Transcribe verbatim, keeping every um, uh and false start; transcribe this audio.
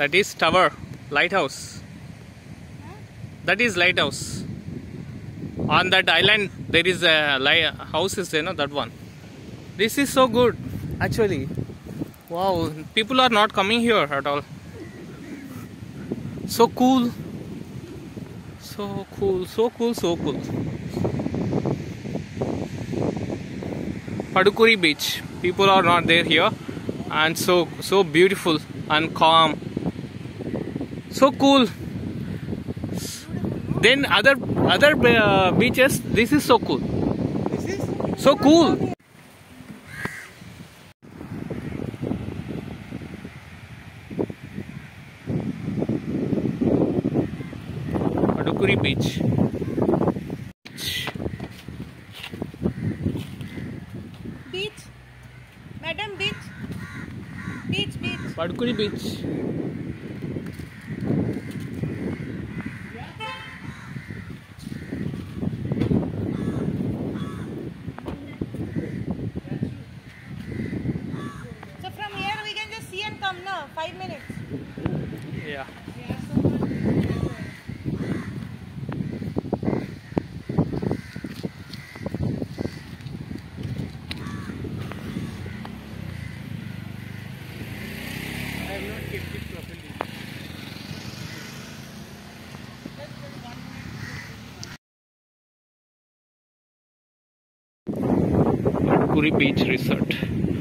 That is tower, lighthouse. That is lighthouse. On that island, there is a light house. Is there, no? That one. This is so good, actually. Wow, people are not coming here at all. So cool. So cool, so cool, so cool. Padukure beach. People are not there here, and so so beautiful and calm. So cool. Then other other uh, beaches. This is so cool. This is so cool. Padukure beach. Beach. Madam, beach. Beach, beach. Padukure beach. So from here we can just see and come now. Five minutes. Yeah. I have not kept it properly. Padukure Beach Resort.